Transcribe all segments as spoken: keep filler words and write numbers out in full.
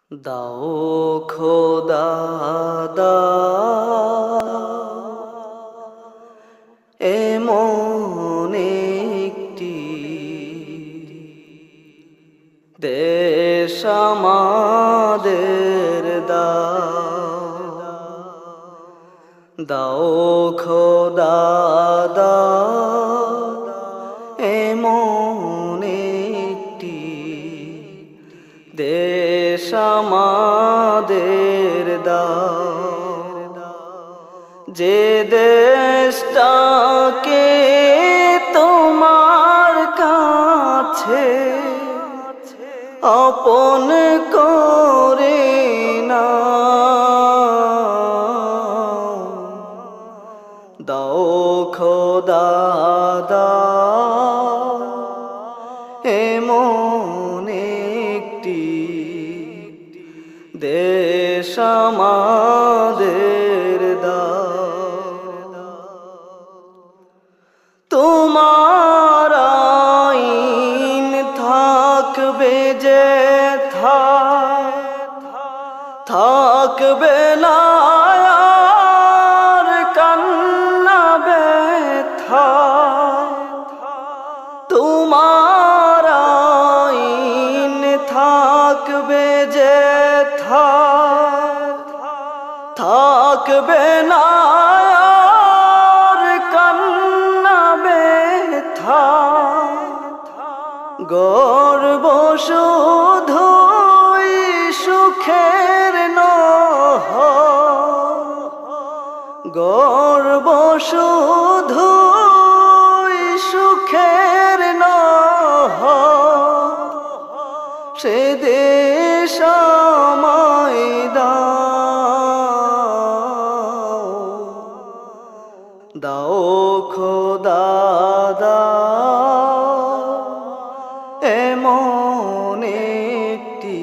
দাও খোদা দাও এমন একটি দেশ আমাদের দাও, দাও খোদা দাও এমন একটি দেশ আমাদের দাও, যে দেশটাকে তোমার কাছে আপন করে নাও, দাও খোদা দাও এমন একটি দেশ আমাদের দাও। তোমার আইন থাকবে যে থাকবে না আর কান্না ব্যথা, তোমার আইন থাকবে যে থাকবে না আর কান্না ব্যথা, গর্ব শুধুই সুখের নয়, গর্ব শুধুই সুখের নয়, সে দেশ আমায় দাও, দাও খোদা দাও এমন একটি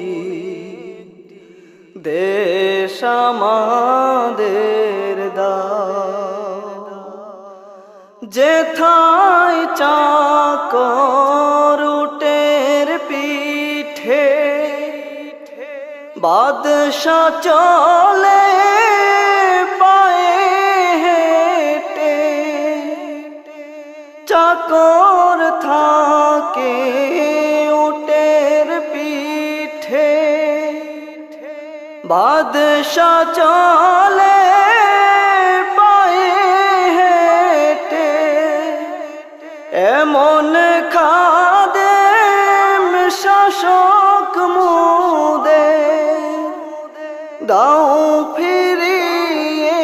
দেশ আমাদের দাও, যেথায় চাকর উটের পিঠে বাদশা চলে পায়ে হেঁটে, চাকর থাকে উটের পিঠে বাদশা চলে পায়ে হেঁটে, এমন খাদেম শাসক মুদের দাও ফিরিয়ে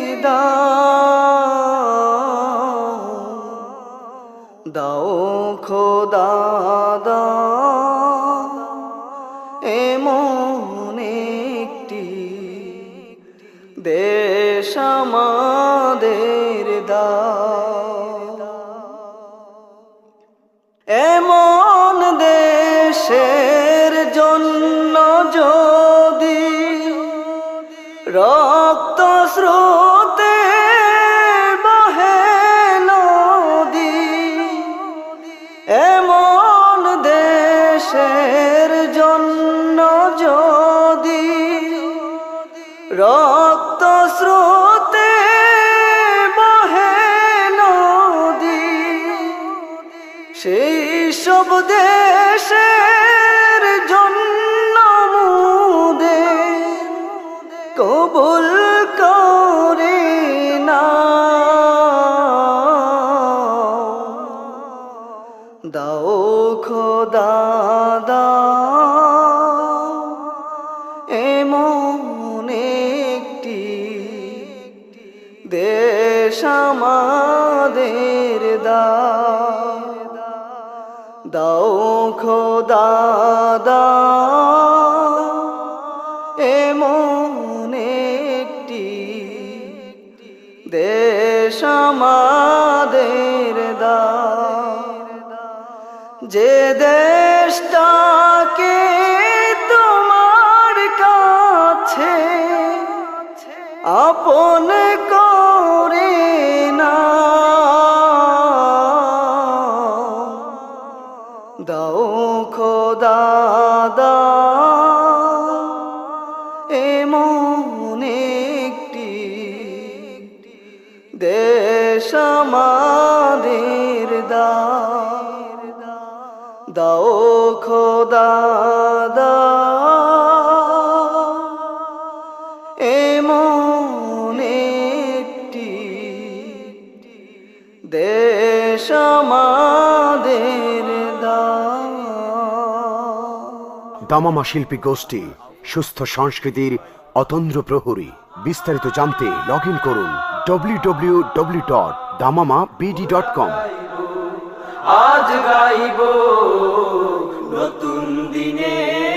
দাও, দাও খোদা দাও এমন একটি দেশ আমাদের দাও, এমন দেশের জন্য যদি রক্ত স্রোতে বহে নদী, এমন দেশের জন্য যদি রক্ত স্রোতে বহে নদী, সেই সব দেশের জন্য মুদের কবুল করে নাও, দাও খোদা দাও এমন একটি দেশ আমাদের দাও, দাও খোদা দাও এমন একটি দেশ আমাদের দাও, যে দেশটাকে তোমার কাছে আপন করে নাও, দাও খোদা দাও দেশ আমাদের দাও, দাও খোদা দাও এমন একটি দেশ আমাদের দাও। দামামা শিল্পী গোষ্ঠী, সুস্থ সংস্কৃতির অতন্দ্র প্রহরী। বিস্তারিত জানতে লগ ইন করুন W W W dot Damama BD dot com. আজ গাইব নতুন দিনে